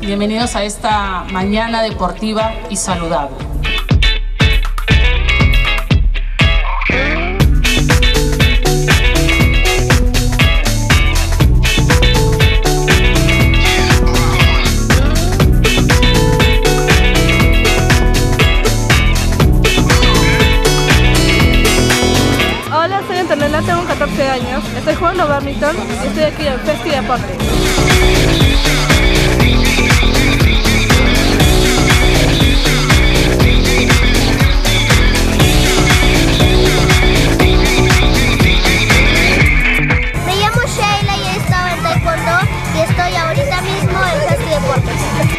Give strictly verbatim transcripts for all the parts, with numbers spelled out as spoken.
Bienvenidos a esta mañana deportiva y saludable. Hola, soy Antonella, tengo catorce años, estoy jugando badminton y estoy aquí en Festi Deporte. Me llamo Sheila y he estado en Taekwondo y estoy ahorita mismo en Festi Deporte.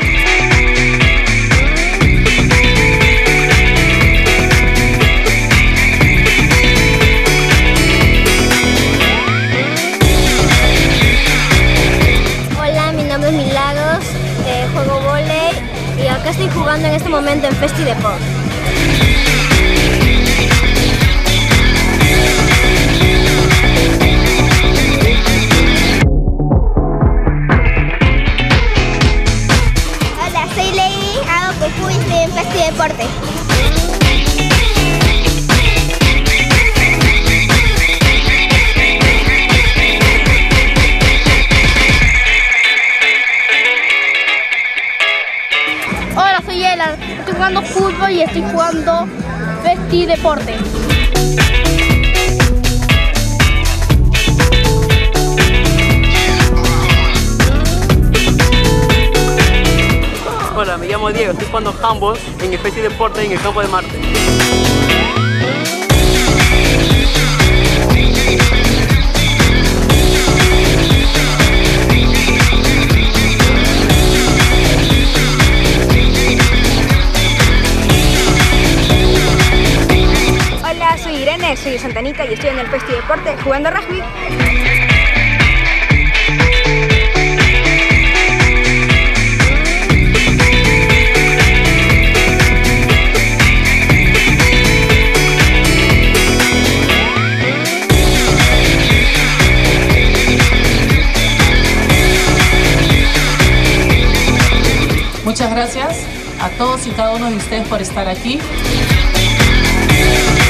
Milagros, eh, juego vóley y acá estoy jugando en este momento en Festi Deporte. Hola, soy Lady, hago Kung Fu y estoy en Festi Deporte. Hola, soy Ela, estoy jugando fútbol y estoy jugando Festi Deporte. Hola, me llamo Diego, estoy jugando handball en el Festi Deporte en el campo de Marte. Hola, soy Irene, soy de Santa Anita y estoy en el Festi Deporte jugando rugby. Muchas gracias a todos y cada uno de ustedes por estar aquí.